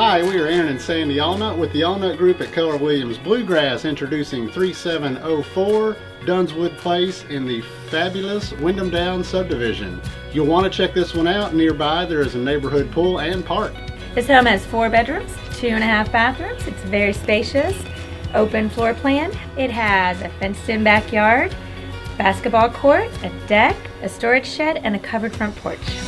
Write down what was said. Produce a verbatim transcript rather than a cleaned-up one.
Hi, we are Aaron and Sandy Allnutt with the Allnutt Group at Keller Williams Bluegrass, introducing three seven oh four Dunswood Place in the fabulous Wyndham Down subdivision. You'll want to check this one out. Nearby there is a neighborhood pool and park. This home has four bedrooms, two and a half bathrooms. It's very spacious, open floor plan. It has a fenced-in backyard, basketball court, a deck, a storage shed, and a covered front porch.